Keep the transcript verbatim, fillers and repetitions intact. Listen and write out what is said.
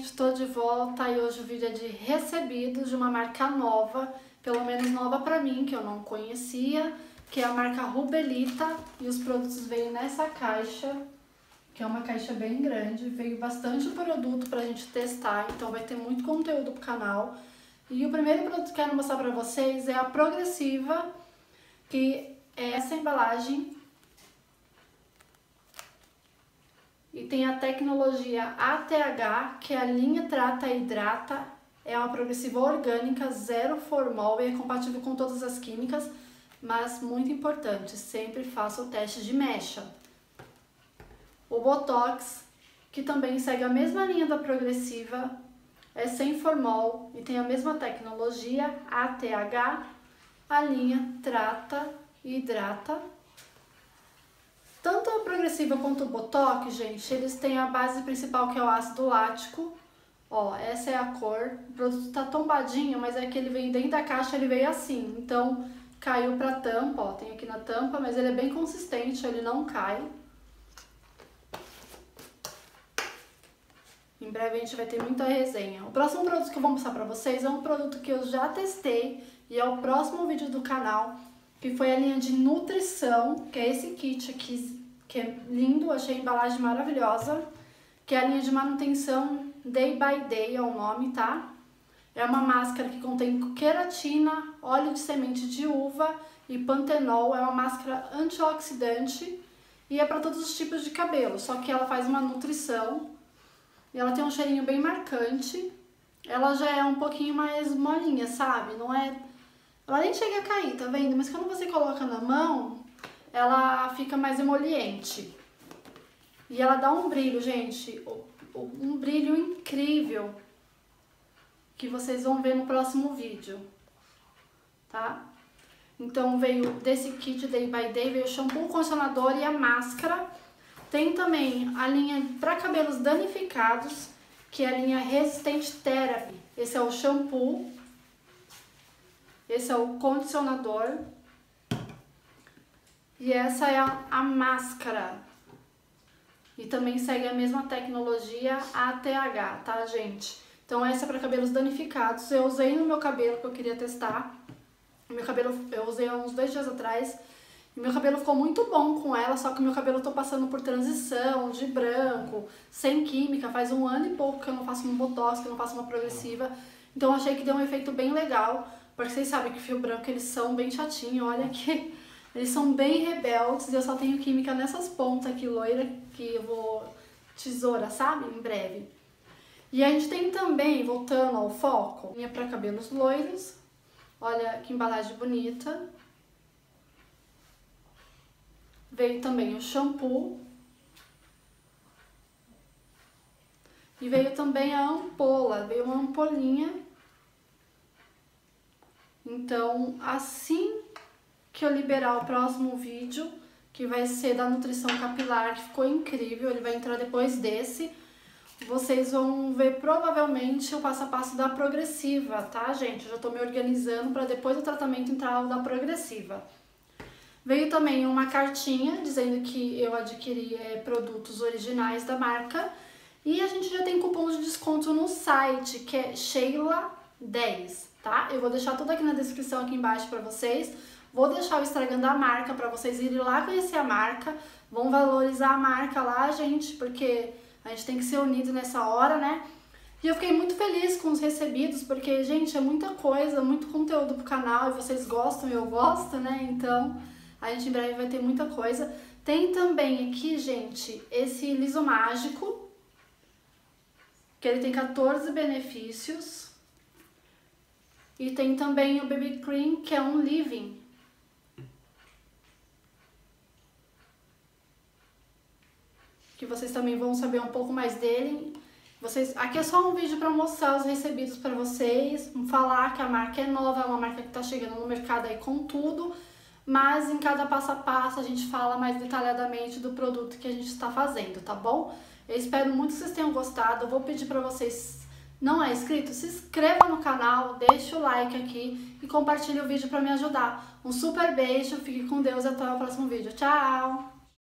gente, tô de volta e hoje o vídeo é de recebidos de uma marca nova, pelo menos nova pra mim, que eu não conhecia, que é a marca Rubelita, e os produtos veio nessa caixa, que é uma caixa bem grande, veio bastante produto pra gente testar, então vai ter muito conteúdo pro canal. E o primeiro produto que eu quero mostrar pra vocês é a Progressiva, que é essa embalagem. E tem a tecnologia A T H, que é a linha Trata e Hidrata. É uma progressiva orgânica, zero formol e é compatível com todas as químicas, mas muito importante, sempre faça o teste de mecha. O Botox, que também segue a mesma linha da progressiva, é sem formol e tem a mesma tecnologia A T H, a linha Trata e Hidrata. Tanto a progressiva quanto o Botox, gente, eles têm a base principal, que é o ácido lático. Ó, essa é a cor. O produto tá tombadinho, mas é que ele vem dentro da caixa, ele veio assim. Então, caiu pra tampa, ó, tem aqui na tampa, mas ele é bem consistente, ele não cai. Em breve a gente vai ter muita resenha. O próximo produto que eu vou mostrar pra vocês é um produto que eu já testei e é o próximo vídeo do canal, que foi a linha de nutrição, que é esse kit aqui, que é lindo, achei a embalagem maravilhosa, que é a linha de manutenção Day by Day, é o nome, tá? É uma máscara que contém queratina, óleo de semente de uva e pantenol, é uma máscara antioxidante e é para todos os tipos de cabelo, só que ela faz uma nutrição e ela tem um cheirinho bem marcante, ela já é um pouquinho mais molinha, sabe? Não é... Ela nem chega a cair, tá vendo? Mas quando você coloca na mão, ela fica mais emoliente. E ela dá um brilho, gente, um brilho incrível, que vocês vão ver no próximo vídeo, tá? Então veio desse kit Day by Day, veio o shampoo, o condicionador e a máscara. Tem também a linha para cabelos danificados, que é a linha Resistente Therapy. Esse é o shampoo. Esse é o condicionador e essa é a, a máscara. E também segue a mesma tecnologia A T H, tá, gente? Então essa é para cabelos danificados. Eu usei no meu cabelo, que eu queria testar. Meu cabelo eu usei há uns dois dias atrás. E meu cabelo ficou muito bom com ela, só que meu cabelo eu tô passando por transição de branco, sem química. Faz um ano e pouco que eu não faço um botox, que eu não faço uma progressiva. Então eu achei que deu um efeito bem legal. Porque vocês sabem que fio branco eles são bem chatinhos, olha que eles são bem rebeldes e eu só tenho química nessas pontas aqui loira que eu vou tesoura, sabe? Em breve. E a gente tem também, voltando ao foco, linha para cabelos loiros, olha que embalagem bonita. Veio também o shampoo e veio também a ampola, veio uma ampolinha. Então, assim que eu liberar o próximo vídeo, que vai ser da nutrição capilar, que ficou incrível, ele vai entrar depois desse, vocês vão ver provavelmente o passo a passo da progressiva, tá, gente? Eu já tô me organizando para depois do tratamento entrar o da progressiva. Veio também uma cartinha dizendo que eu adquiri é, produtos originais da marca e a gente já tem cupom de desconto no site, que é Sheila dez. Tá? Eu vou deixar tudo aqui na descrição aqui embaixo pra vocês. Vou deixar o Instagram da marca pra vocês irem lá conhecer a marca. Vão valorizar a marca lá, gente, porque a gente tem que ser unido nessa hora, né? E eu fiquei muito feliz com os recebidos, porque, gente, é muita coisa, muito conteúdo pro canal e vocês gostam e eu gosto, né? Então, a gente em breve vai ter muita coisa. Tem também aqui, gente, esse liso mágico, que ele tem quatorze benefícios. E tem também o B B Cream, que é um leave-in. Que vocês também vão saber um pouco mais dele. Vocês, aqui é só um vídeo para mostrar os recebidos para vocês, falar que a marca é nova, é uma marca que está chegando no mercado aí com tudo, mas em cada passo a passo a gente fala mais detalhadamente do produto que a gente está fazendo, tá bom? Eu espero muito que vocês tenham gostado. Eu vou pedir para vocês... Não é inscrito? Se inscreva no canal, deixa o like aqui e compartilhe o vídeo para me ajudar. Um super beijo, fique com Deus e até o próximo vídeo. Tchau!